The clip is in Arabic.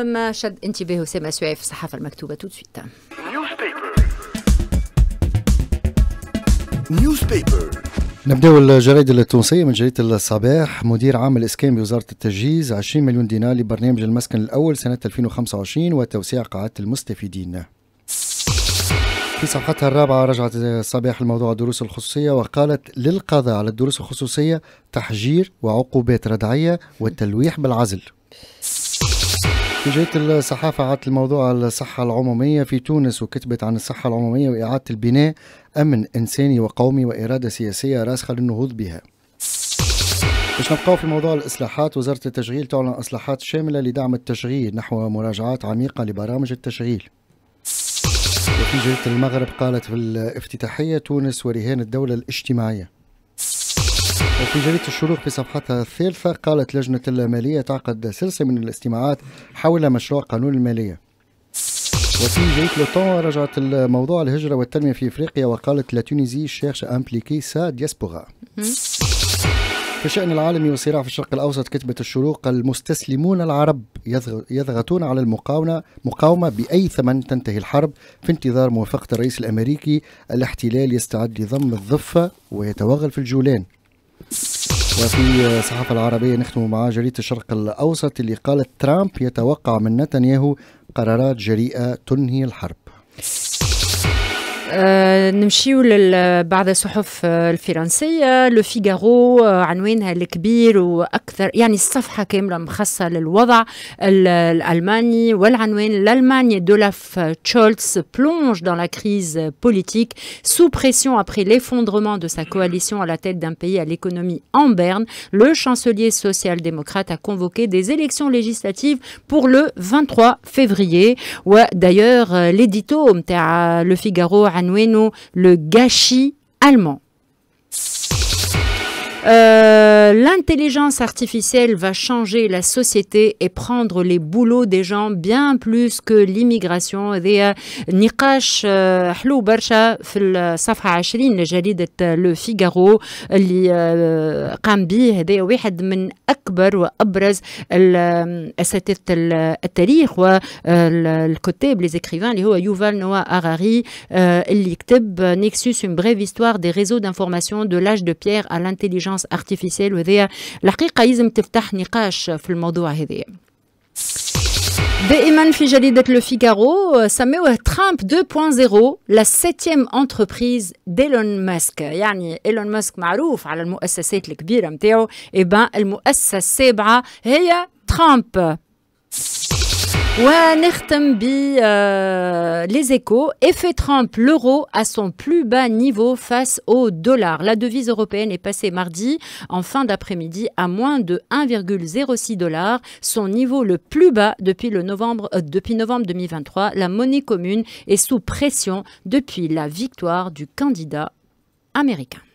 ما شد انتباه سما سعيف في الصحافة المكتوبة تو سويت. نبدأ الجريدة التونسية من جريدة الصباح. مدير عام الإسكان بوزارة التجهيز 20 مليون دينار لبرنامج المسكن الأول سنة 2025 وتوسيع قاعدة المستفيدين. في صفحتها الرابعة رجعت الصباح الموضوع الدروس الخصوصية وقالت للقضاء على الدروس الخصوصية تحجير وعقوبات ردعية والتلويح بالعزل. في جريدة الصحافة عادت الموضوع على الصحة العمومية في تونس وكتبت عن الصحة العمومية وإعادة البناء أمن إنساني وقومي وإرادة سياسية راسخة للنهوض بها. باش نبقاو في موضوع الإصلاحات، وزارة التشغيل تعلن إصلاحات شاملة لدعم التشغيل نحو مراجعات عميقة لبرامج التشغيل. وفي جريدة المغرب قالت في الافتتاحية تونس ورهان الدولة الاجتماعية. وفي جريدة الشروق في صفحتها الثالثة قالت لجنة المالية تعقد سلسلة من الاستماعات حول مشروع قانون المالية. وفي جريدة لوطون رجعت الموضوع الهجرة والتنمية في إفريقيا وقالت لا تونيزي شيرش امبليكي سا دياسبورا. في الشأن العالمي والصراع في الشرق الأوسط كتبت الشروق المستسلمون العرب يضغطون على مقاومة بأي ثمن تنتهي الحرب في انتظار موافقة الرئيس الأمريكي. الاحتلال يستعد لضم الضفة ويتوغل في الجولان. وفي الصحافة العربية نختم مع جريدة الشرق الأوسط اللي قالت ترامب يتوقع من نتنياهو قرارات جريئة تنهي الحرب. نمشيو لبعض الصحف الفرنسية. لو فيغارو عنوانها الكبير وأكثر، يعني الصفحة كاملة مخصصة للوضع الألماني، والعنوان l'Allemagne d'Olaf Scholz plonge dans la crise politique sous pression après l'effondrement de sa coalition à la tête d'un pays à l'économie en berne. Le chancelier social-démocrate a convoqué des élections législatives pour le 23 février. D'ailleurs, l'édito متاع Le Figaro عنوانه le gâchis allemand. L'intelligence artificielle va changer la société et prendre les boulots des gens bien plus que l'immigration. هذا نقاش حلو برشا في الصفحة 20 لجريدة لو فيغارو اللي قام به. هذا واحد من أكبر وأبرز أساتذة التاريخ والكتاب les écrivains اللي هو يوفال نوا هاراري اللي يكتب Nexus une brève histoire des réseaux d'information de l'âge de pierre à l'intelligence artificielle. وهذه الحقيقة يلزم تفتح نقاش في الموضوع هذا. دائما في جريدة لو فيغارو سموه ترامب 2.0 la 7e entreprise d'Elon Musk. يعني إيلون ماسك معروف على المؤسسات الكبيرة متاعه، المؤسسة السابعة هي ترامب. ونختم ب les échos. Effet Trump, l'euro à son plus bas niveau face au dollar. La devise européenne est passée mardi en fin d'après-midi à moins de 1,06 $, son niveau le plus bas depuis novembre 2023. La monnaie commune est sous pression depuis la victoire du candidat américain.